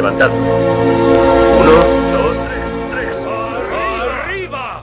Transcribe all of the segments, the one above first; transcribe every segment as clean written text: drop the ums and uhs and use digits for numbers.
adelantado. 1, 2, 3. ¡Arriba!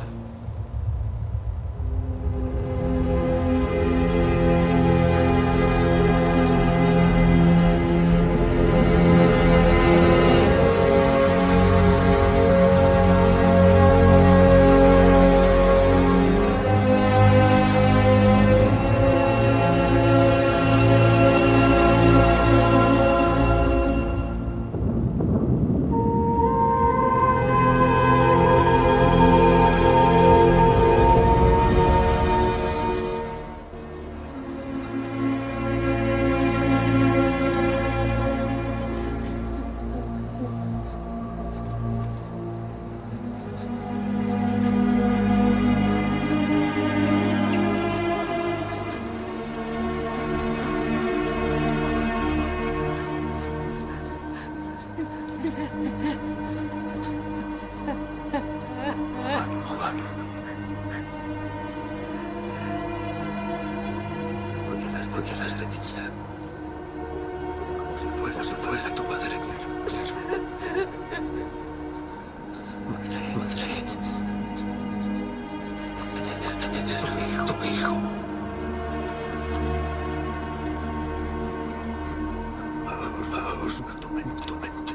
Escucha esta niña. Como si fuera tu madre. Claro. Madre. Tu hijo. Vamos, tu mente.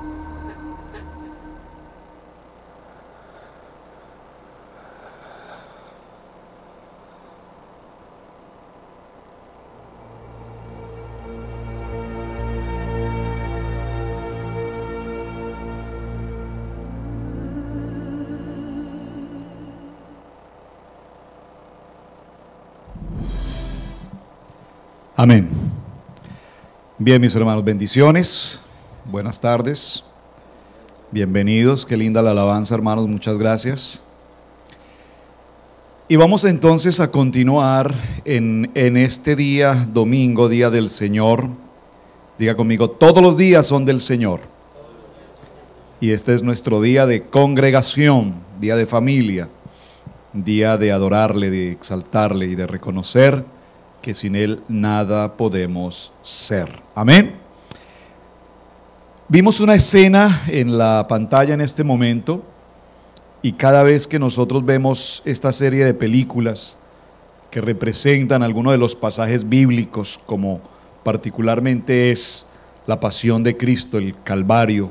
Amén. Bien, mis hermanos, bendiciones, buenas tardes, bienvenidos, qué linda la alabanza, hermanos, muchas gracias. Y vamos entonces a continuar en este día, domingo, día del Señor. Diga conmigo, todos los días son del Señor. Y este es nuestro día de congregación, día de familia, día de adorarle, de exaltarle y de reconocer que sin Él nada podemos ser. Amén. Vimos una escena en la pantalla en este momento, y cada vez que nosotros vemos esta serie de películas que representan algunos de los pasajes bíblicos, como particularmente es la pasión de Cristo, el Calvario,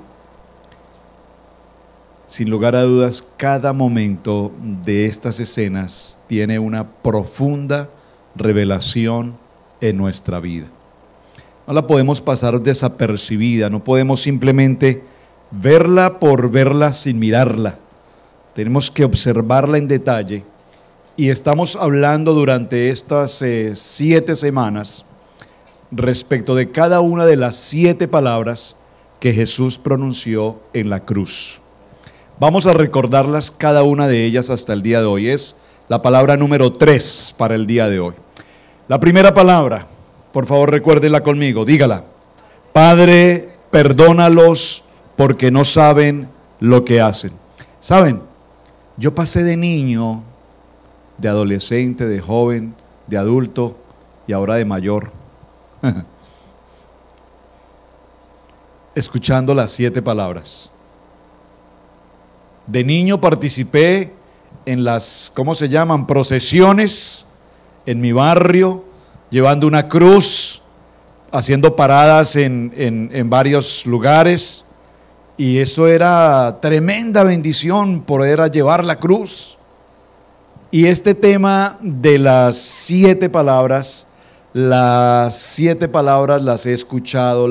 sin lugar a dudas, cada momento de estas escenas tiene una profunda revelación en nuestra vida. No la podemos pasar desapercibida, no podemos simplemente verla por verla sin mirarla. Tenemos que observarla en detalle, y estamos hablando durante estas 7 semanas respecto de cada una de las 7 palabras que Jesús pronunció en la cruz. Vamos a recordarlas cada una de ellas hasta el día de hoy. Es la palabra número 3 para el día de hoy. La primera palabra, por favor recuérdenla conmigo, dígala. Padre, perdónalos porque no saben lo que hacen. ¿Saben? Yo pasé de niño, de adolescente, de joven, de adulto y ahora de mayor, escuchando las 7 palabras. De niño participé en las, ¿cómo se llaman?, procesiones en mi barrio, llevando una cruz, haciendo paradas en varios lugares, y eso era tremenda bendición, poder llevar la cruz. Y este tema de las 7 palabras, las 7 palabras las he escuchado,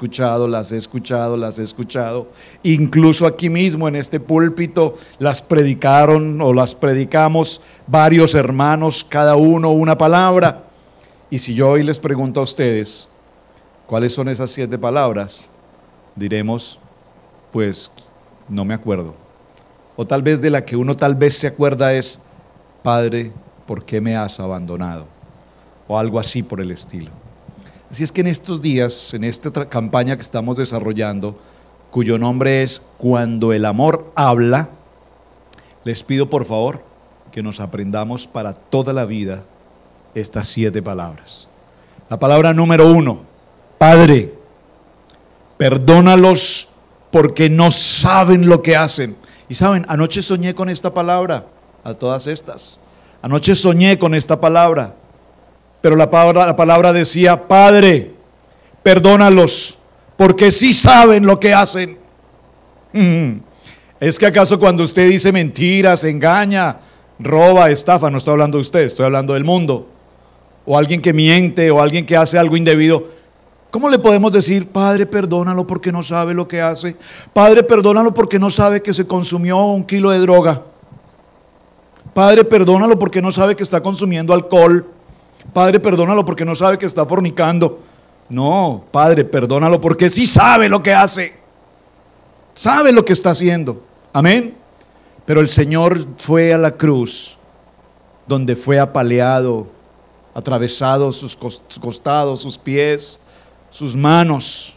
incluso aquí mismo en este púlpito las predicaron o las predicamos varios hermanos, cada uno una palabra. Y si yo hoy les pregunto a ustedes, ¿cuáles son esas 7 palabras? Diremos, pues no me acuerdo. O tal vez de la que uno tal vez se acuerda es, Padre, ¿por qué me has abandonado? O algo así por el estilo. Así es que en estos días, en esta campaña que estamos desarrollando, cuyo nombre es Cuando el amor habla, les pido por favor que nos aprendamos para toda la vida estas 7 palabras. La palabra número 1, Padre, perdónalos porque no saben lo que hacen. Y saben, anoche soñé con esta palabra, a todas estas. Anoche soñé con esta palabra, pero la palabra decía: Padre, perdónalos, porque sí saben lo que hacen. ¿Es que acaso cuando usted dice mentiras, engaña, roba, estafa, no estoy hablando de usted, estoy hablando del mundo, o alguien que miente, o alguien que hace algo indebido, cómo le podemos decir: Padre, perdónalo porque no sabe lo que hace? Padre, perdónalo porque no sabe que se consumió 1 kilo de droga. Padre, perdónalo porque no sabe que está consumiendo alcohol. Padre, perdónalo porque no sabe que está fornicando. No, Padre, perdónalo porque sí sabe lo que hace. Sabe lo que está haciendo. Amén. Pero el Señor fue a la cruz, donde fue apaleado, atravesado sus costados, sus pies, sus manos.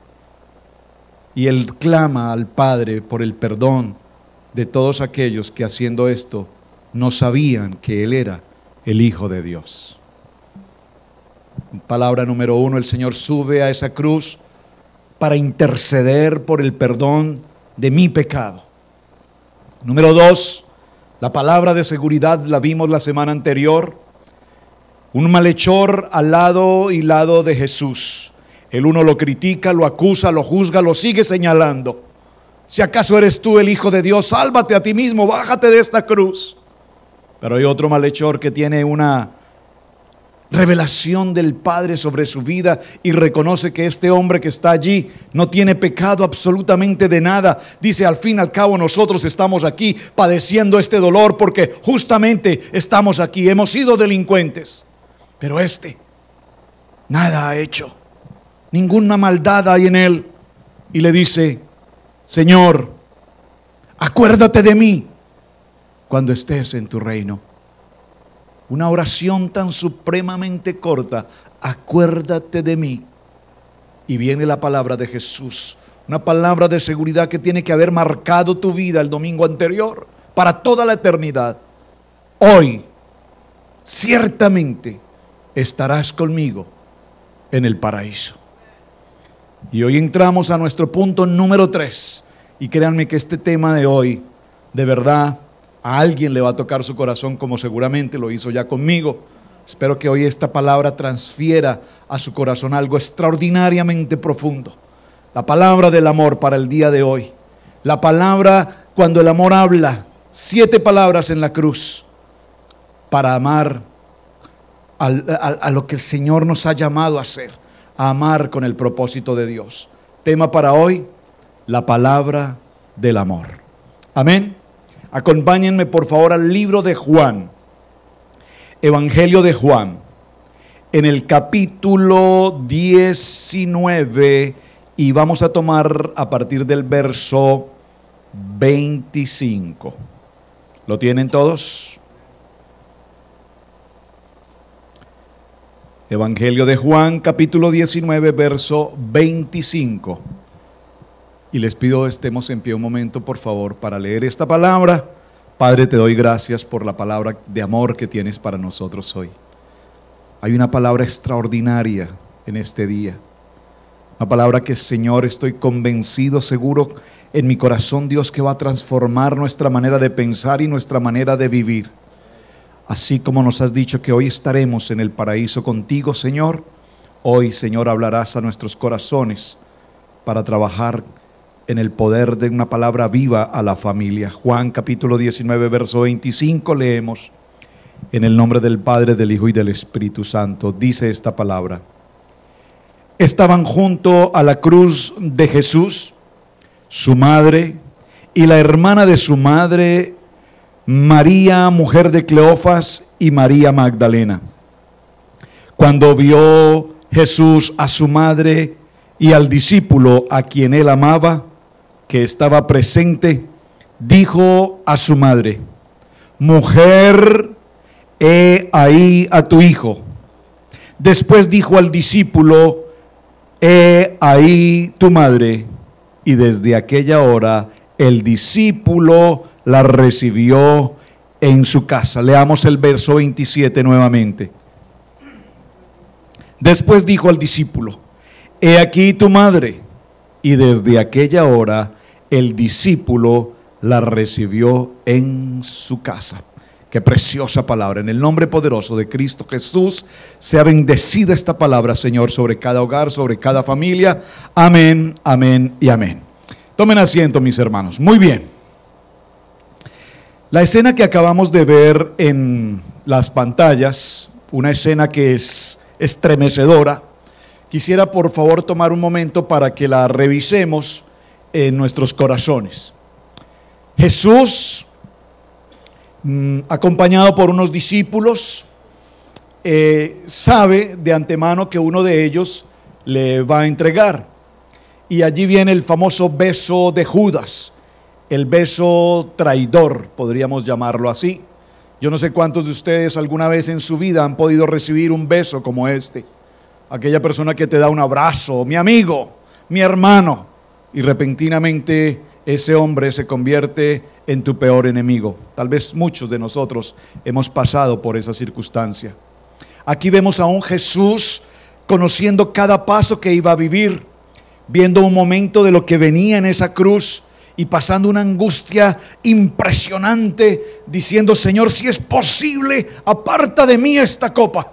Y Él clama al Padre por el perdón de todos aquellos que haciendo esto no sabían que Él era el Hijo de Dios. Palabra número 1, el Señor sube a esa cruz para interceder por el perdón de mi pecado. Número 2, la palabra de seguridad la vimos la semana anterior. Un malhechor al lado y lado de Jesús. El uno lo critica, lo acusa, lo juzga, lo sigue señalando. Si acaso eres tú el Hijo de Dios, sálvate a ti mismo, bájate de esta cruz. Pero hay otro malhechor que tiene una revelación del Padre sobre su vida y reconoce que este hombre que está allí no tiene pecado absolutamente de nada. Dice: al fin y al cabo nosotros estamos aquí padeciendo este dolor porque justamente estamos aquí, hemos sido delincuentes. Pero este nada ha hecho, ninguna maldad hay en él. Y le dice: Señor, acuérdate de mí cuando estés en tu reino. Una oración tan supremamente corta: acuérdate de mí. Y viene la palabra de Jesús, una palabra de seguridad que tiene que haber marcado tu vida el domingo anterior, para toda la eternidad. Hoy, ciertamente, estarás conmigo en el paraíso. Y hoy entramos a nuestro punto número 3. Y créanme que este tema de hoy, de verdad, a alguien le va a tocar su corazón, como seguramente lo hizo ya conmigo. Espero que hoy esta palabra transfiera a su corazón algo extraordinariamente profundo. La palabra del amor para el día de hoy. La palabra cuando el amor habla. 7 palabras en la cruz para amar a lo que el Señor nos ha llamado a hacer, a amar con el propósito de Dios. Tema para hoy: la palabra del amor. Amén. Acompáñenme por favor al libro de Juan, Evangelio de Juan, en el capítulo 19, y vamos a tomar a partir del verso 25. ¿Lo tienen todos? Evangelio de Juan, capítulo 19, verso 25. Y les pido estemos en pie un momento, por favor, para leer esta palabra. Padre, te doy gracias por la palabra de amor que tienes para nosotros hoy. Hay una palabra extraordinaria en este día. Una palabra que, Señor, estoy convencido, seguro en mi corazón, Dios, que va a transformar nuestra manera de pensar y nuestra manera de vivir. Así como nos has dicho que hoy estaremos en el paraíso contigo, Señor, hoy, Señor, hablarás a nuestros corazones para trabajar en el poder de una palabra viva a la familia. Juan capítulo 19, verso 25, leemos: en el nombre del Padre, del Hijo y del Espíritu Santo. Dice esta palabra: estaban junto a la cruz de Jesús, su madre y la hermana de su madre, María, mujer de Cleofas, y María Magdalena. Cuando vio Jesús a su madre y al discípulo a quien él amaba, que estaba presente, dijo a su madre: mujer, he ahí a tu hijo. Después dijo al discípulo: he ahí tu madre. Y desde aquella hora el discípulo la recibió en su casa. Leamos el verso 27 nuevamente. Después dijo al discípulo: he aquí tu madre. Y desde aquella hora el discípulo la recibió en su casa. Qué preciosa palabra. En el nombre poderoso de Cristo Jesús, sea bendecida esta palabra, Señor, sobre cada hogar, sobre cada familia. Amén, amén y amén. Tomen asiento, mis hermanos. Muy bien. La escena que acabamos de ver en las pantallas, una escena que es estremecedora, quisiera por favor tomar un momento para que la revisemos en nuestros corazones. Jesús, acompañado por unos discípulos, sabe de antemano que uno de ellos le va a entregar. Y allí viene el famoso beso de Judas, el beso traidor, podríamos llamarlo así. Yo no sé cuántos de ustedes alguna vez en su vida han podido recibir un beso como este. Aquella persona que te da un abrazo, mi amigo, mi hermano, y repentinamente ese hombre se convierte en tu peor enemigo. Tal vez muchos de nosotros hemos pasado por esa circunstancia. Aquí vemos a un Jesús conociendo cada paso que iba a vivir, viendo un momento de lo que venía en esa cruz y pasando una angustia impresionante, diciendo: Señor, si es posible, aparta de mí esta copa,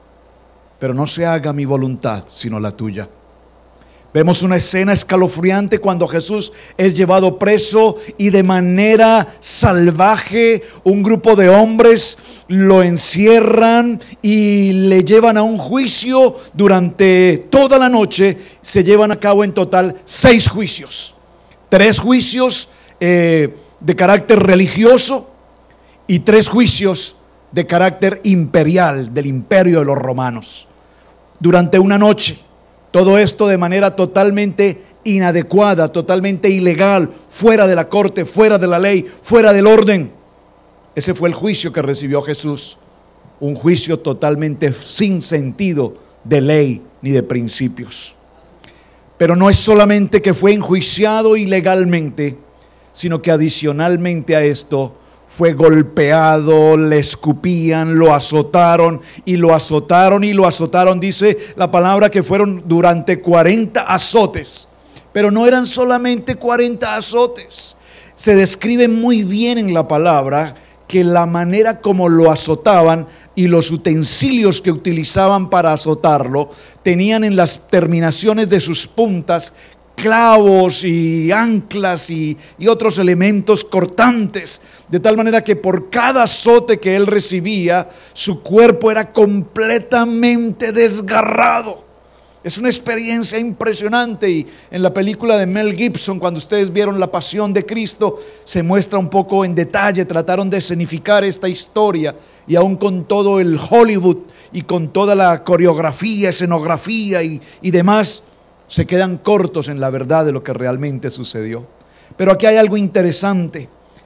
pero no se haga mi voluntad, sino la tuya. Vemos una escena escalofriante cuando Jesús es llevado preso y de manera salvaje un grupo de hombres lo encierran y le llevan a un juicio. Durante toda la noche se llevan a cabo en total 6 juicios. 3 juicios de carácter religioso y 3 juicios de carácter imperial, del imperio de los romanos. Durante una noche. Todo esto de manera totalmente inadecuada, totalmente ilegal, fuera de la corte, fuera de la ley, fuera del orden. Ese fue el juicio que recibió Jesús. Un juicio totalmente sin sentido de ley ni de principios. Pero no es solamente que fue enjuiciado ilegalmente, sino que adicionalmente a esto fue golpeado, le escupían, lo azotaron y lo azotaron y lo azotaron. Dice la palabra que fueron durante 40 azotes. Pero no eran solamente 40 azotes. Se describe muy bien en la palabra que la manera como lo azotaban y los utensilios que utilizaban para azotarlo tenían en las terminaciones de sus puntas clavos y anclas y otros elementos cortantes, de tal manera que por cada azote que él recibía, su cuerpo era completamente desgarrado. Es una experiencia impresionante, y en la película de Mel Gibson, cuando ustedes vieron La Pasión de Cristo, se muestra un poco en detalle. Trataron de escenificar esta historia, y aún con todo el Hollywood y con toda la coreografía, escenografía y demás, se quedan cortos en la verdad de lo que realmente sucedió. Pero aquí hay algo interesante.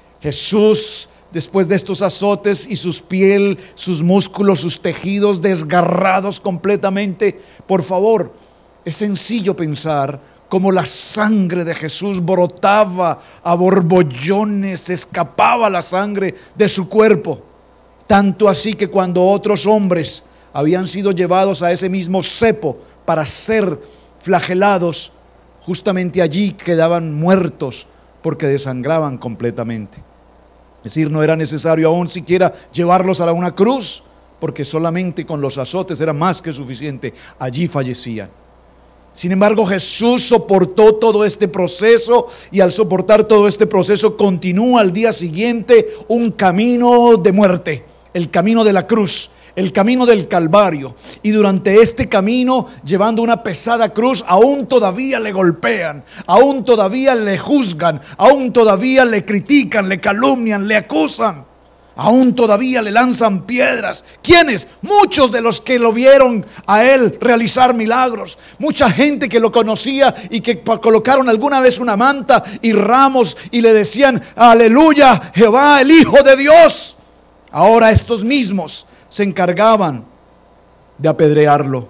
Jesús, después de estos azotes y su piel, sus músculos, sus tejidos desgarrados completamente, por favor, es sencillo pensar cómo la sangre de Jesús brotaba a borbollones, escapaba la sangre de su cuerpo. Tanto así que cuando otros hombres habían sido llevados a ese mismo cepo para ser flagelados, justamente allí quedaban muertos porque desangraban completamente. Es decir, no era necesario aún siquiera llevarlos a una cruz, porque solamente con los azotes era más que suficiente. Allí fallecían. Sin embargo, Jesús soportó todo este proceso, y al soportar todo este proceso continúa al día siguiente un camino de muerte, el camino de la cruz, el camino del Calvario. Y durante este camino, llevando una pesada cruz, aún todavía le golpean, aún todavía le juzgan, aún todavía le critican, le calumnian, le acusan, aún todavía le lanzan piedras. ¿Quiénes? Muchos de los que lo vieron a él realizar milagros, mucha gente que lo conocía y que colocaron alguna vez una manta y ramos y le decían: aleluya, Jehová, el Hijo de Dios. Ahora estos mismos se encargaban de apedrearlo.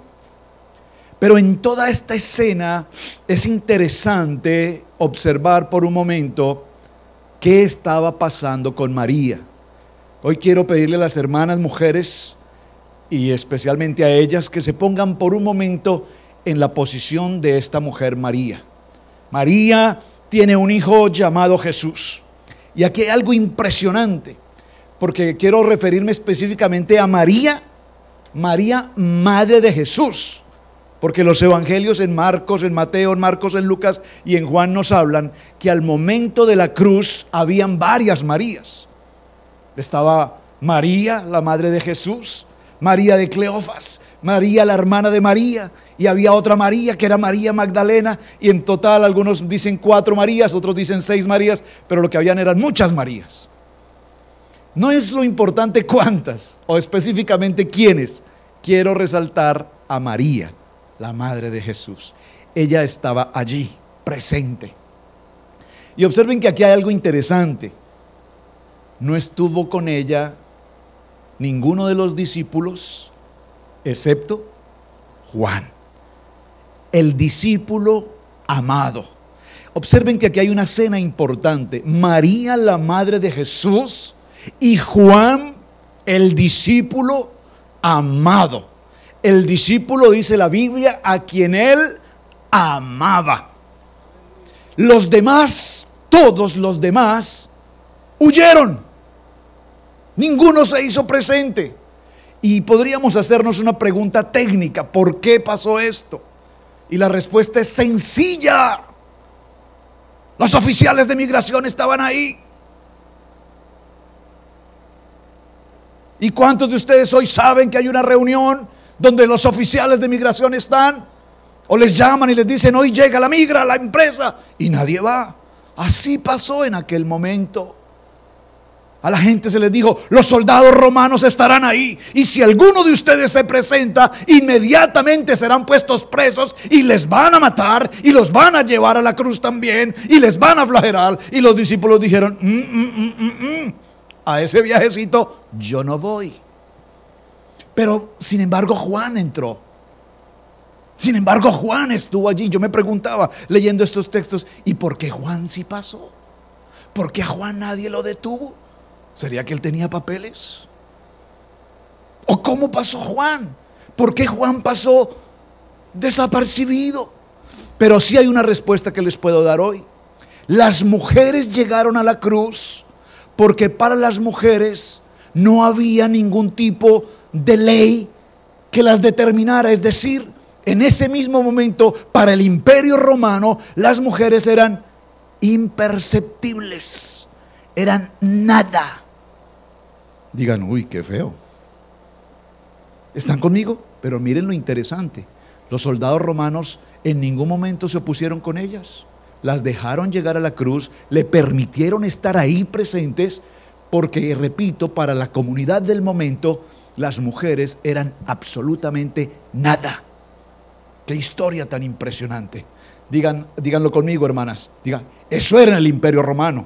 Pero en toda esta escena es interesante observar por un momento qué estaba pasando con María. Hoy quiero pedirle a las hermanas mujeres, y especialmente a ellas, que se pongan por un momento en la posición de esta mujer María. María tiene un hijo llamado Jesús. Y aquí hay algo impresionante, porque quiero referirme específicamente a María, madre de Jesús, porque los evangelios en Marcos, en Mateo, en Marcos, en Lucas y en Juan nos hablan que al momento de la cruz habían varias Marías. Estaba María, la madre de Jesús, María de Cleofas, María la hermana de María, y había otra María que era María Magdalena, y en total algunos dicen 4 Marías, otros dicen 6 Marías, pero lo que habían eran muchas Marías. No es lo importante cuántas o específicamente quiénes. Quiero resaltar a María, la madre de Jesús. Ella estaba allí, presente. Y observen que aquí hay algo interesante. No estuvo con ella ninguno de los discípulos, excepto Juan, el discípulo amado. Observen que aquí hay una escena importante. María, la madre de Jesús, y Juan, el discípulo amado. El discípulo, dice la Biblia, a quien él amaba. Los demás, todos los demás, huyeron. Ninguno se hizo presente. Y podríamos hacernos una pregunta técnica: ¿por qué pasó esto? Y la respuesta es sencilla. Los oficiales de migración estaban ahí. ¿Y cuántos de ustedes hoy saben que hay una reunión donde los oficiales de migración están? O les llaman y les dicen: hoy llega la migra, la empresa, y nadie va. Así pasó en aquel momento. A la gente se les dijo: los soldados romanos estarán ahí, y si alguno de ustedes se presenta, inmediatamente serán puestos presos y les van a matar y los van a llevar a la cruz también y les van a flagelar. Y los discípulos dijeron: a ese viajecito yo no voy. Pero sin embargo Juan entró. Sin embargo Juan estuvo allí. Yo me preguntaba leyendo estos textos: ¿y por qué Juan sí pasó? ¿Por qué a Juan nadie lo detuvo? ¿Sería que él tenía papeles? ¿O cómo pasó Juan? ¿Por qué Juan pasó desapercibido? Pero sí hay una respuesta que les puedo dar hoy. Las mujeres llegaron a la cruz porque para las mujeres no había ningún tipo de ley que las determinara. Es decir, en ese mismo momento, para el Imperio Romano, las mujeres eran imperceptibles, eran nada. Digan: uy, qué feo. ¿Están conmigo? Pero miren lo interesante. Los soldados romanos en ningún momento se opusieron con ellas. Las dejaron llegar a la cruz, le permitieron estar ahí presentes, porque, repito, para la comunidad del momento, las mujeres eran absolutamente nada. Qué historia tan impresionante. Díganlo conmigo, hermanas. Digan: eso era en el Imperio Romano.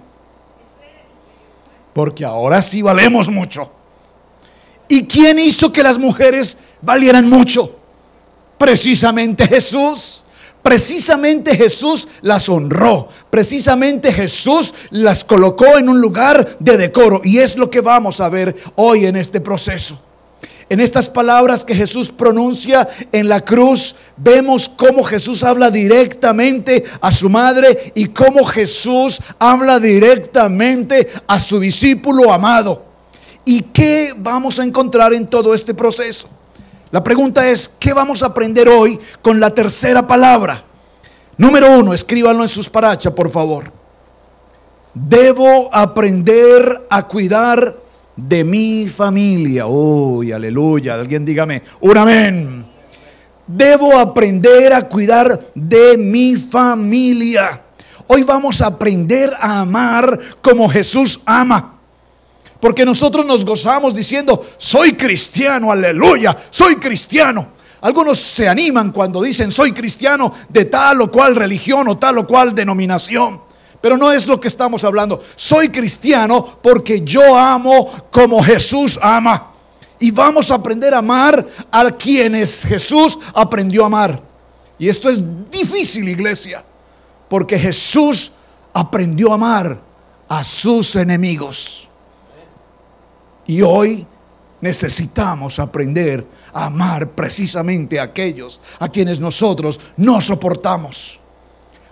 Porque ahora sí valemos mucho. ¿Y quién hizo que las mujeres valieran mucho? Precisamente Jesús. Precisamente Jesús las honró. Precisamente Jesús las colocó en un lugar de decoro. Y es lo que vamos a ver hoy en este proceso. En estas palabras que Jesús pronuncia en la cruz, vemos cómo Jesús habla directamente a su madre y cómo Jesús habla directamente a su discípulo amado. ¿Y qué vamos a encontrar en todo este proceso? La pregunta es: ¿qué vamos a aprender hoy con la tercera palabra? Número 1, escríbanlo en sus parachas, por favor. Debo aprender a cuidar de mi familia. Uy, aleluya. Alguien dígame un amén. Debo aprender a cuidar de mi familia. Hoy vamos a aprender a amar como Jesús ama. Porque nosotros nos gozamos diciendo: soy cristiano, aleluya, soy cristiano. Algunos se animan cuando dicen: soy cristiano de tal o cual religión o tal o cual denominación. Pero no es lo que estamos hablando. Soy cristiano porque yo amo como Jesús ama. Y vamos a aprender a amar a quienes Jesús aprendió a amar. Y esto es difícil, iglesia, porque Jesús aprendió a amar a sus enemigos. Y hoy necesitamos aprender a amar precisamente a aquellos a quienes nosotros no soportamos,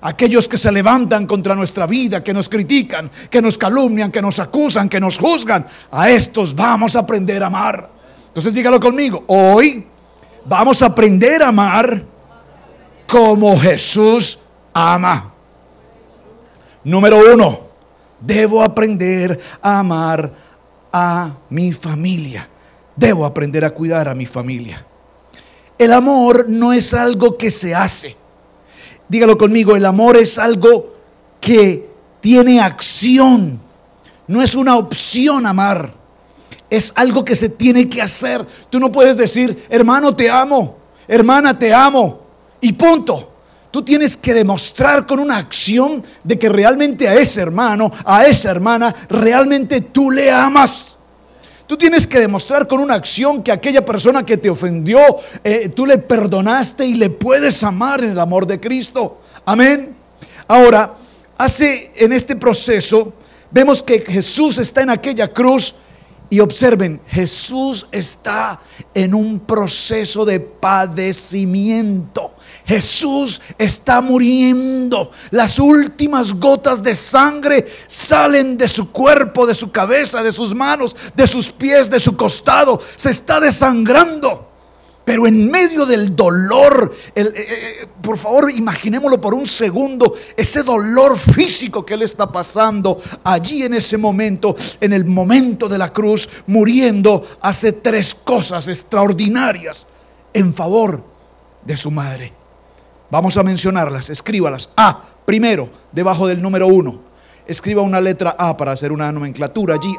aquellos que se levantan contra nuestra vida, que nos critican, que nos calumnian, que nos acusan, que nos juzgan, a estos vamos a aprender a amar. Entonces dígalo conmigo, hoy vamos a aprender a amar como Jesús ama. Número 1, debo aprender a amar a mi familia. Debo aprender a cuidar a mi familia. El amor no es algo que se hace. Dígalo conmigo, el amor es algo que tiene acción. No es una opción amar. Es algo que se tiene que hacer. Tú no puedes decir, hermano te amo, hermana te amo, y punto. Tú tienes que demostrar con una acción de que realmente a ese hermano, a esa hermana, realmente tú le amas. Tú tienes que demostrar con una acción que aquella persona que te ofendió, tú le perdonaste y le puedes amar en el amor de Cristo. Amén. Ahora, en este proceso, vemos que Jesús está en aquella cruz. Y observen, Jesús está en un proceso de padecimiento. Jesús está muriendo. Las últimas gotas de sangre salen de su cuerpo, de su cabeza, de sus manos, de sus pies, de su costado. Se está desangrando. Pero en medio del dolor, por favor imaginémoslo por un segundo, ese dolor físico que Él está pasando allí en ese momento, en el momento de la cruz, muriendo, hace 3 cosas extraordinarias en favor de su madre. Vamos a mencionarlas, escríbalas. Primero, debajo del número 1, escriba una letra A para hacer una nomenclatura allí.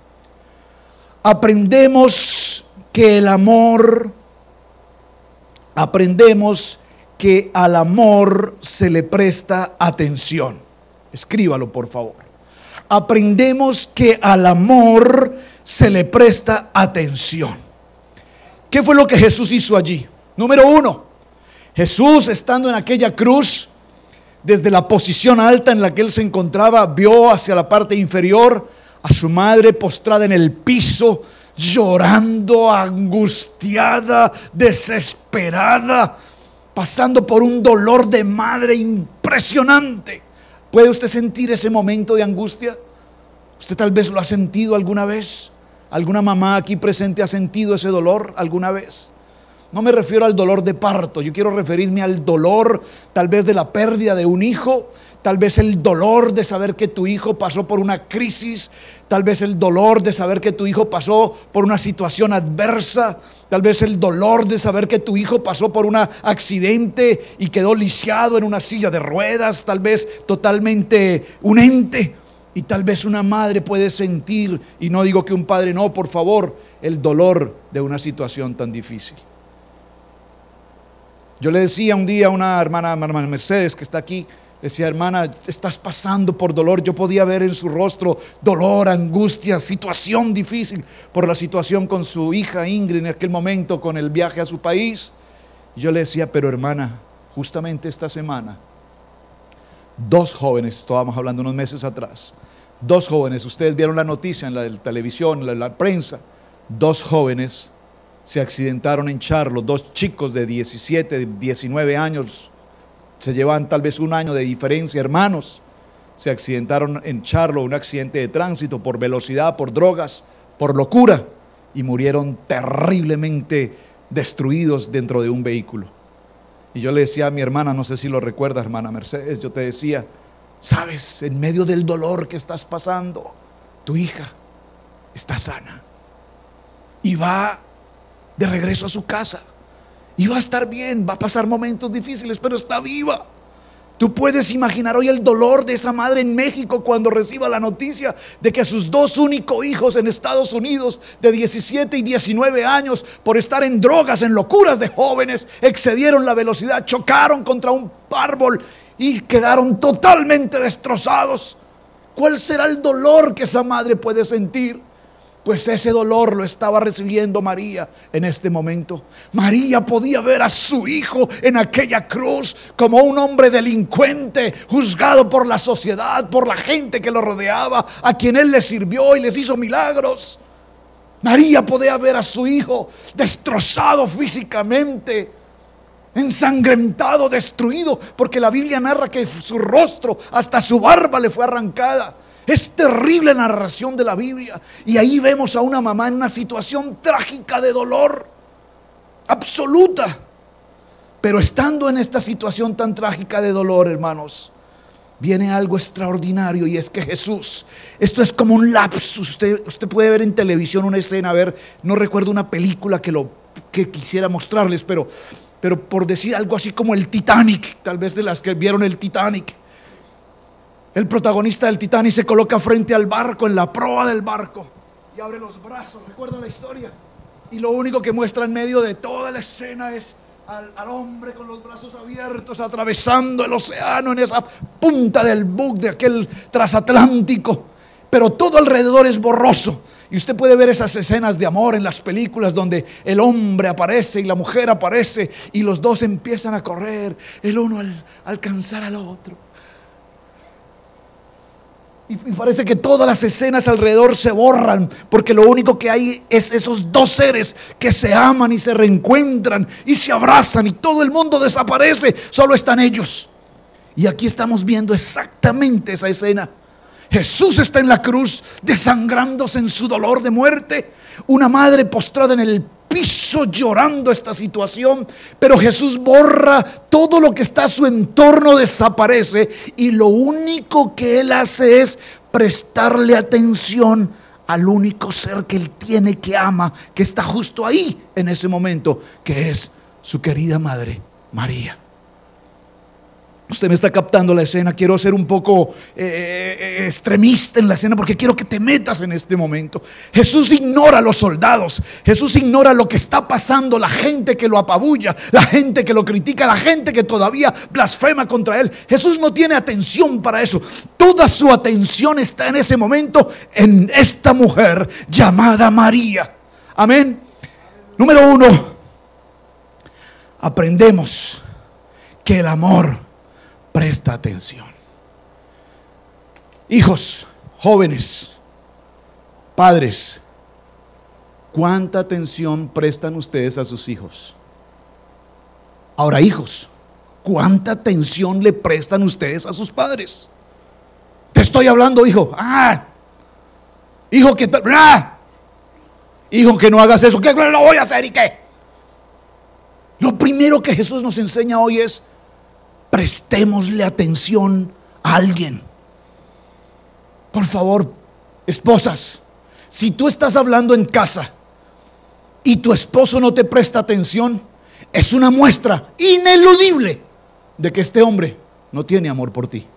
Aprendemos que al amor se le presta atención. Escríbalo, por favor. Aprendemos que al amor se le presta atención. ¿Qué fue lo que Jesús hizo allí? Número 1, Jesús, estando en aquella cruz, desde la posición alta en la que Él se encontraba, vio hacia la parte inferior a su madre postrada en el piso, llorando, angustiada, desesperada, pasando por un dolor de madre impresionante. ¿Puede usted sentir ese momento de angustia? Usted tal vez lo ha sentido alguna vez. ¿Alguna mamá aquí presente ha sentido ese dolor alguna vez? No me refiero al dolor de parto, yo quiero referirme al dolor tal vez de la pérdida de un hijo. Tal vez el dolor de saber que tu hijo pasó por una crisis. Tal vez el dolor de saber que tu hijo pasó por una situación adversa. Tal vez el dolor de saber que tu hijo pasó por un accidente y quedó lisiado en una silla de ruedas. Tal vez totalmente un ente. Y tal vez una madre puede sentir, y no digo que un padre no, por favor, el dolor de una situación tan difícil. Yo le decía un día a una hermana Mercedes que está aquí, decía, hermana, estás pasando por dolor. Yo podía ver en su rostro dolor, angustia, situación difícil por la situación con su hija Ingrid en aquel momento, con el viaje a su país. Y yo le decía, pero hermana, justamente esta semana, 2 jóvenes, estábamos hablando unos meses atrás, 2 jóvenes, ustedes vieron la noticia en la televisión, en la prensa, 2 jóvenes se accidentaron en Charlo, 2 chicos de 17, 19 años, se llevan tal vez un año de diferencia, hermanos, se accidentaron en Charlo, un accidente de tránsito por velocidad, por drogas, por locura, y murieron terriblemente destruidos dentro de un vehículo. Y yo le decía a mi hermana, no sé si lo recuerdas, hermana Mercedes, yo te decía, sabes, en medio del dolor que estás pasando, tu hija está sana y va de regreso a su casa. Y va a estar bien, va a pasar momentos difíciles, pero está viva. Tú puedes imaginar hoy el dolor de esa madre en México cuando reciba la noticia de que sus 2 únicos hijos en Estados Unidos de 17 y 19 años, por estar en drogas, en locuras de jóvenes, excedieron la velocidad, chocaron contra un árbol y quedaron totalmente destrozados. ¿Cuál será el dolor que esa madre puede sentir? Pues ese dolor lo estaba recibiendo María en este momento. María podía ver a su hijo en aquella cruz como un hombre delincuente, juzgado por la sociedad, por la gente que lo rodeaba, a quien él les sirvió y les hizo milagros. María podía ver a su hijo destrozado físicamente, ensangrentado, destruido, porque la Biblia narra que su rostro, hasta su barba le fue arrancada. Es terrible la narración de la Biblia. Y ahí vemos a una mamá en una situación trágica de dolor absoluta. Pero estando en esta situación tan trágica de dolor, hermanos, viene algo extraordinario, y es que Jesús, esto es como un lapsus. Usted puede ver en televisión una escena, no recuerdo una película que quisiera mostrarles, pero por decir algo así como el Titanic, tal vez de las que vieron el Titanic. El protagonista del Titanic se coloca frente al barco, en la proa del barco, y abre los brazos. ¿Recuerdan la historia? Y lo único que muestra en medio de toda la escena es al hombre con los brazos abiertos atravesando el océano en esa punta del buque de aquel transatlántico, pero todo alrededor es borroso. Y usted puede ver esas escenas de amor en las películas donde el hombre aparece y la mujer aparece y los dos empiezan a correr, el uno al alcanzar al otro. Y parece que todas las escenas alrededor se borran, porque lo único que hay es esos dos seres que se aman y se reencuentran y se abrazan, y todo el mundo desaparece, solo están ellos. Y aquí estamos viendo exactamente esa escena. Jesús está en la cruz, desangrándose en su dolor de muerte. Una madre postrada en el piso llorando esta situación, pero Jesús borra todo lo que está a su entorno, desaparece, y lo único que Él hace es prestarle atención al único ser que Él tiene, que ama, que está justo ahí en ese momento, que es su querida madre María. Usted me está captando la escena. Quiero ser un poco extremista en la escena, porque quiero que te metas en este momento. Jesús ignora a los soldados. Jesús ignora lo que está pasando, la gente que lo apabulla, la gente que lo critica, la gente que todavía blasfema contra Él. Jesús no tiene atención para eso. Toda su atención está en ese momento en esta mujer llamada María. Amén. Número 1, aprendemos que el amor presta atención. Hijos, jóvenes, padres, ¿cuánta atención prestan ustedes a sus hijos? Ahora, hijos, ¿cuánta atención le prestan ustedes a sus padres? Te estoy hablando, hijo. Hijo, ¿qué tal? Hijo, que no hagas eso. ¿Qué lo voy a hacer y qué? Lo primero que Jesús nos enseña hoy es: prestémosle atención a alguien. Por favor, esposas, si tú estás hablando en casa y tu esposo no te presta atención, es una muestra ineludible de que este hombre no tiene amor por ti.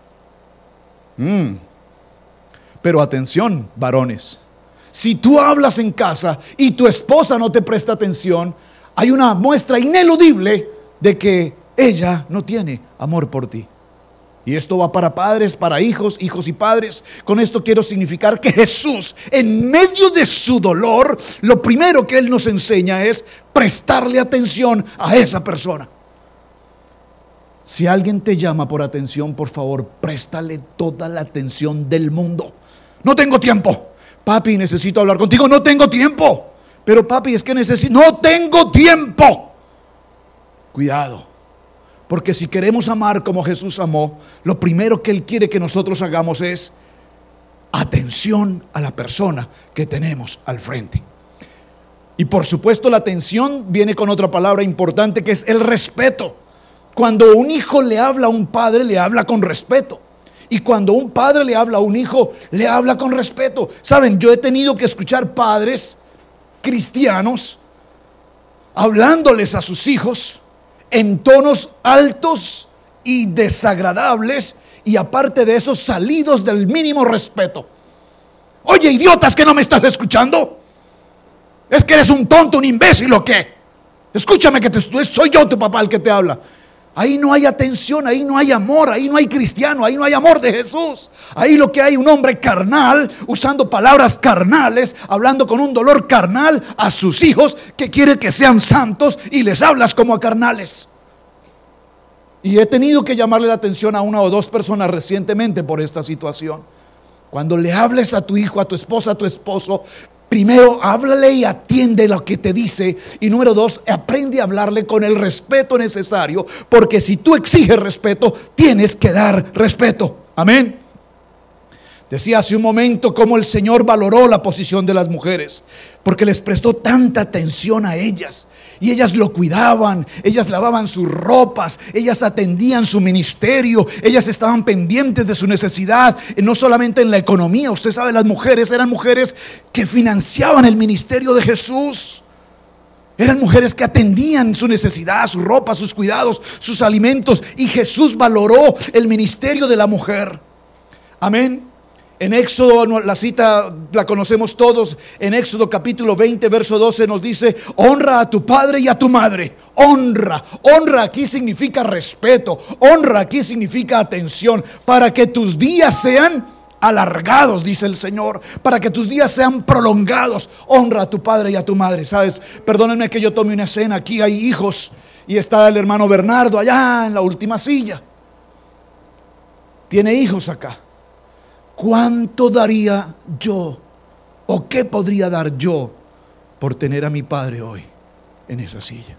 Pero atención, varones, si tú hablas en casa y tu esposa no te presta atención, hay una muestra ineludible de que ella no tiene amor por ti. Y esto va para padres, para hijos, hijos y padres. Con esto quiero significar que Jesús, en medio de su dolor, lo primero que Él nos enseña es prestarle atención a esa persona. Si alguien te llama por atención, por favor, préstale toda la atención del mundo. No tengo tiempo. Papi, necesito hablar contigo. No tengo tiempo. Pero papi, es que necesito. No tengo tiempo. Cuidado. Porque si queremos amar como Jesús amó, lo primero que Él quiere que nosotros hagamos es atención a la persona que tenemos al frente. Y por supuesto la atención viene con otra palabra importante, que es el respeto. Cuando un hijo le habla a un padre, le habla con respeto. Y cuando un padre le habla a un hijo, le habla con respeto. Saben, yo he tenido que escuchar padres cristianos hablándoles a sus hijos en tonos altos y desagradables, y aparte de eso salidos del mínimo respeto. Oye, idiotas, ¿que no me estás escuchando? ¿Es que eres un tonto, un imbécil o qué? Escúchame, que soy yo tu papá el que te habla. Ahí no hay atención, ahí no hay amor, ahí no hay cristiano, ahí no hay amor de Jesús. Ahí lo que hay un hombre carnal, usando palabras carnales, hablando con un dolor carnal a sus hijos, que quiere que sean santos, y les hablas como a carnales. Y he tenido que llamarle la atención a una o dos personas recientemente por esta situación. Cuando le hables a tu hijo, a tu esposa, a tu esposo, Primero, háblale y atiende lo que te dice. Y número 2, aprende a hablarle con el respeto necesario. Porque si tú exiges respeto, tienes que dar respeto. Amén. Decía hace un momento cómo el Señor valoró la posición de las mujeres, porque les prestó tanta atención a ellas. Y ellas lo cuidaban, ellas lavaban sus ropas, ellas atendían su ministerio, ellas estaban pendientes de su necesidad, no solamente en la economía. Usted sabe, las mujeres eran mujeres que financiaban el ministerio de Jesús. Eran mujeres que atendían su necesidad, su ropa, sus cuidados, sus alimentos. Y Jesús valoró el ministerio de la mujer. Amén. En Éxodo, la cita la conocemos todos. En Éxodo capítulo 20 verso 12 nos dice: honra a tu padre y a tu madre. Honra, honra aquí significa respeto. Honra aquí significa atención, para que tus días sean alargados, dice el Señor, para que tus días sean prolongados. Honra a tu padre y a tu madre. Sabes, perdónenme que yo tome una escena. Aquí hay hijos y está el hermano Bernardo allá en la última silla. Tiene hijos acá. ¿Cuánto daría yo, o qué podría dar yo, por tener a mi padre hoy en esa silla?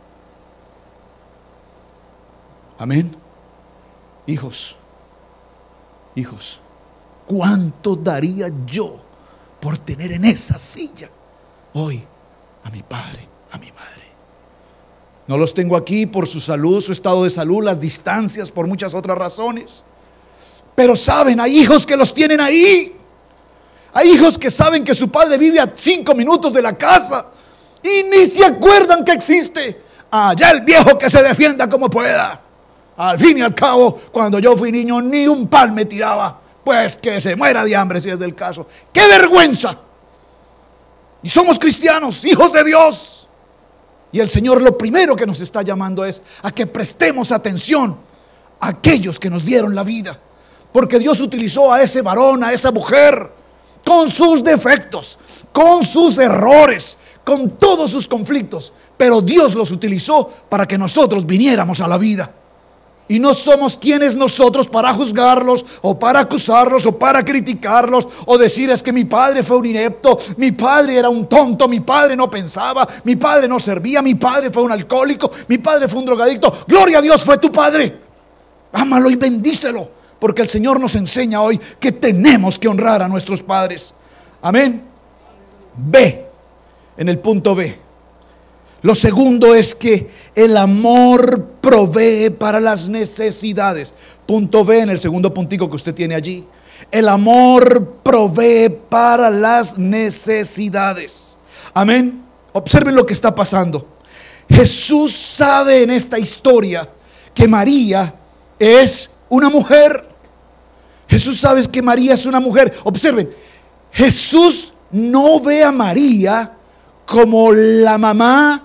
Amén. Hijos, hijos, ¿cuánto daría yo por tener en esa silla hoy a mi padre, a mi madre? No los tengo aquí por su salud, su estado de salud, las distancias, por muchas otras razones. Pero saben, hay hijos que los tienen ahí. Hay hijos que saben que su padre vive a 5 minutos de la casa y ni se acuerdan que existe. Ya el viejo que se defienda como pueda. Al fin y al cabo, cuando yo fui niño, ni un pan me tiraba. Pues que se muera de hambre si es del caso. ¡Qué vergüenza! Y somos cristianos, hijos de Dios. Y el Señor lo primero que nos está llamando es a que prestemos atención a aquellos que nos dieron la vida. Porque Dios utilizó a ese varón, a esa mujer, con sus defectos, con sus errores, con todos sus conflictos. Pero Dios los utilizó para que nosotros viniéramos a la vida. Y no somos quienes nosotros para juzgarlos, o para acusarlos, o para criticarlos, o decir: es que mi padre fue un inepto, mi padre era un tonto, mi padre no pensaba, mi padre no servía, mi padre fue un alcohólico, mi padre fue un drogadicto. Gloria a Dios, fue tu padre. Ámalo y bendícelo. Porque el Señor nos enseña hoy que tenemos que honrar a nuestros padres. Amén. B, en el punto B. Lo segundo es que el amor provee para las necesidades. Punto B en el segundo puntico que usted tiene allí. El amor provee para las necesidades. Amén. Observen lo que está pasando. Jesús sabe en esta historia que María es una mujer. Jesús sabe que María es una mujer. Observen, Jesús no ve a María como la mamá,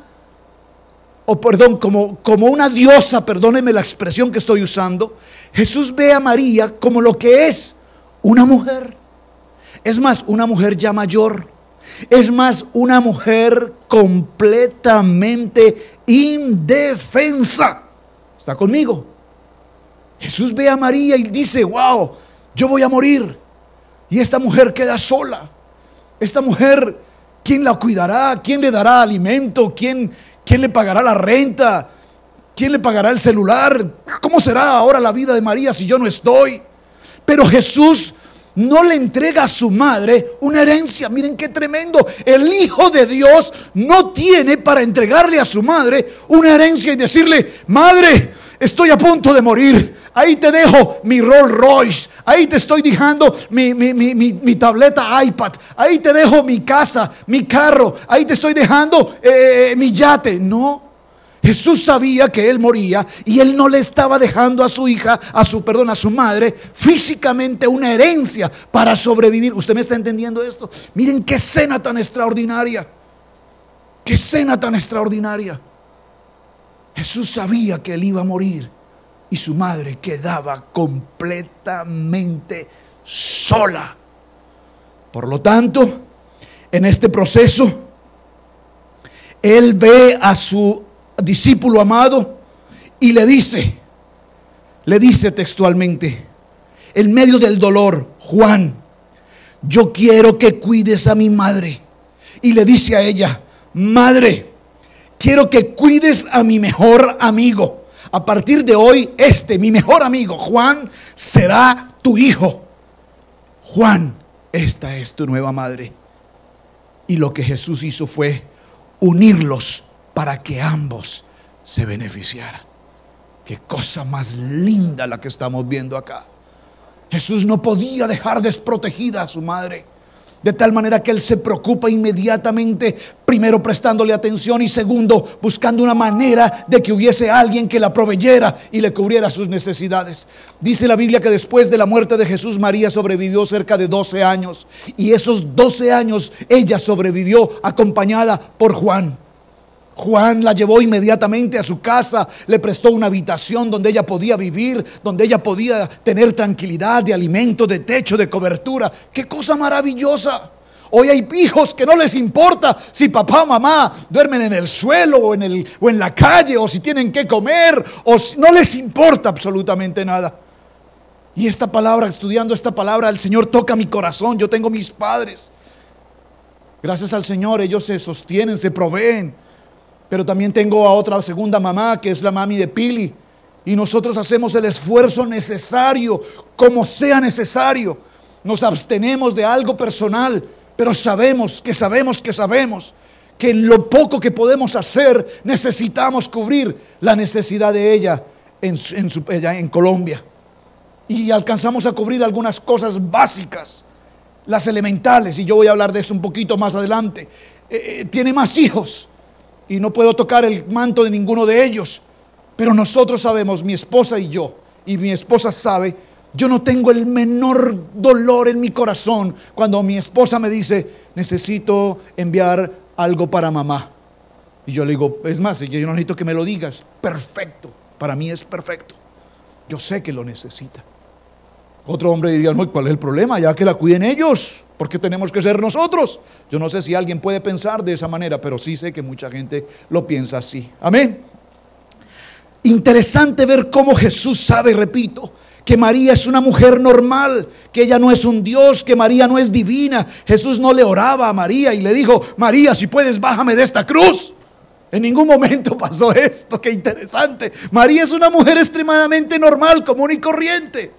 como una diosa, perdónenme la expresión que estoy usando. Jesús ve a María como lo que es, una mujer. Es más, una mujer ya mayor. Es más, una mujer completamente indefensa. ¿Está conmigo? Jesús ve a María y dice: wow, yo voy a morir. Y esta mujer queda sola. Esta mujer, ¿quién la cuidará? ¿Quién le dará alimento? ¿Quién le pagará la renta? ¿Quién le pagará el celular? ¿Cómo será ahora la vida de María si yo no estoy? Pero Jesús no le entrega a su madre una herencia. Miren qué tremendo. El Hijo de Dios no tiene para entregarle a su madre una herencia y decirle: madre, estoy a punto de morir. Ahí te dejo mi Rolls Royce. Ahí te estoy dejando mi tableta iPad. Ahí te dejo mi casa, mi carro. Ahí te estoy dejando mi yate. No. Jesús sabía que él moría y él no le estaba dejando a su hija, a su madre, físicamente una herencia para sobrevivir. ¿Usted me está entendiendo esto? Miren qué escena tan extraordinaria. Qué escena tan extraordinaria. Jesús sabía que él iba a morir y su madre quedaba completamente sola. Por lo tanto, en este proceso, él ve a su discípulo amado y le dice textualmente, en medio del dolor: Juan, yo quiero que cuides a mi madre. y le dice a ella: madre, quiero que cuides a mi mejor amigo. A partir de hoy, mi mejor amigo, Juan, será tu hijo. Juan, esta es tu nueva madre. Y lo que Jesús hizo fue unirlos para que ambos se beneficiaran. Qué cosa más linda la que estamos viendo acá. Jesús no podía dejar desprotegida a su madre, de tal manera que Él se preocupa inmediatamente, primero prestándole atención y segundo buscando una manera de que hubiese alguien que la proveyera y le cubriera sus necesidades. Dice la Biblia que después de la muerte de Jesús, María sobrevivió cerca de 12 años y esos 12 años ella sobrevivió acompañada por Juan. Juan la llevó inmediatamente a su casa, le prestó una habitación donde ella podía vivir, donde ella podía tener tranquilidad, de alimento, de techo, de cobertura. ¡Qué cosa maravillosa! Hoy hay hijos que no les importa si papá o mamá duermen en el suelo o en la calle, o si tienen que comer, no les importa absolutamente nada. Y esta palabra, estudiando esta palabra, el Señor toca mi corazón. Yo tengo mis padres. Gracias al Señor, ellos se sostienen, se proveen. Pero también tengo a otra segunda mamá, que es la mami de Pili. Y nosotros hacemos el esfuerzo necesario, como sea necesario. Nos abstenemos de algo personal, pero sabemos que en lo poco que podemos hacer, necesitamos cubrir la necesidad de ella en Colombia. Y alcanzamos a cubrir algunas cosas básicas, las elementales, y yo voy a hablar de eso un poquito más adelante. Tiene más hijos. Y no puedo tocar el manto de ninguno de ellos. Pero nosotros sabemos, mi esposa y yo, y mi esposa sabe, yo no tengo el menor dolor en mi corazón cuando mi esposa me dice: necesito enviar algo para mamá. Y yo le digo: es más, yo no necesito que me lo digas. Perfecto, para mí es perfecto. Yo sé que lo necesita. Otro hombre diría: no, ¿cuál es el problema? Ya que la cuiden ellos. ¿Por qué tenemos que ser nosotros? Yo no sé si alguien puede pensar de esa manera, pero sí sé que mucha gente lo piensa así. Amén. Interesante ver cómo Jesús sabe, repito, que María es una mujer normal, que ella no es un Dios, que María no es divina. Jesús no le oraba a María y le dijo: María, si puedes, bájame de esta cruz. En ningún momento pasó esto. Qué interesante. María es una mujer extremadamente normal, común y corriente.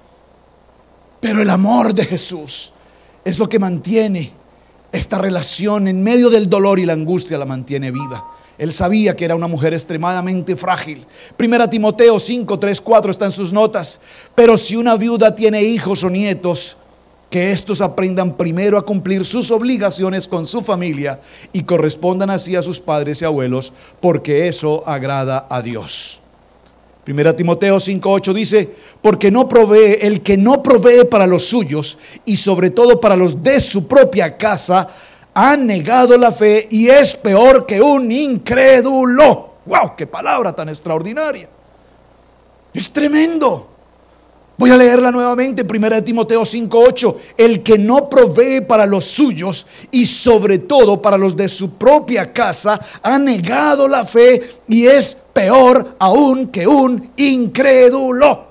Pero el amor de Jesús es lo que mantiene esta relación en medio del dolor, y la angustia la mantiene viva. Él sabía que era una mujer extremadamente frágil. 1 Timoteo 5, 3, 4 está en sus notas. Pero si una viuda tiene hijos o nietos, que estos aprendan primero a cumplir sus obligaciones con su familia y correspondan así a sus padres y abuelos, porque eso agrada a Dios. 1 Timoteo 5:8 dice: porque el que no provee para los suyos, y sobre todo para los de su propia casa, ha negado la fe y es peor que un incrédulo. ¡Wow! ¡Qué palabra tan extraordinaria! Es tremendo. Voy a leerla nuevamente, 1 Timoteo 5:8. El que no provee para los suyos y sobre todo para los de su propia casa, ha negado la fe y es peor aún que un incrédulo.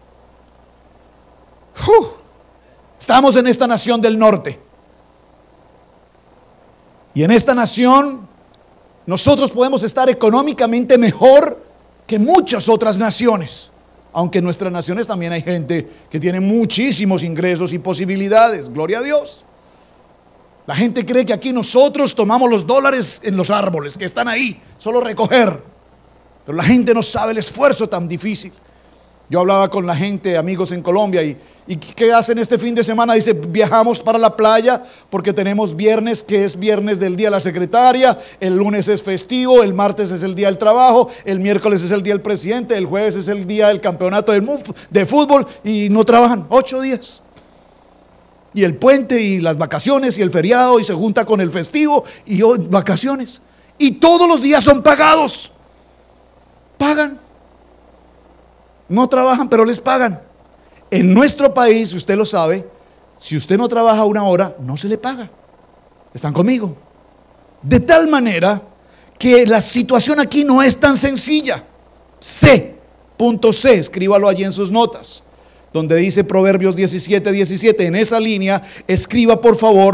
Estamos en esta nación del norte. Y en esta nación nosotros podemos estar económicamente mejor que muchas otras naciones. Aunque en nuestras naciones también hay gente que tiene muchísimos ingresos y posibilidades. Gloria a Dios. La gente cree que aquí nosotros tomamos los dólares en los árboles que están ahí, solo recoger. Pero la gente no sabe el esfuerzo tan difícil. Yo hablaba con la gente, amigos en Colombia, y ¿qué hacen este fin de semana? Dice: viajamos para la playa porque tenemos viernes, que es viernes del día de la secretaria, el lunes es festivo, el martes es el día del trabajo, el miércoles es el día del presidente, el jueves es el día del campeonato de fútbol, y no trabajan 8 días. Y el puente y las vacaciones y el feriado, y se junta con el festivo y vacaciones. Y todos los días son pagados. Pagan. No trabajan, pero les pagan. En nuestro país, usted lo sabe, si usted no trabaja 1 hora, no se le paga. ¿Están conmigo? De tal manera que la situación aquí no es tan sencilla. C, escríbalo allí en sus notas, donde dice Proverbios 17:17. En esa línea, escriba por favor: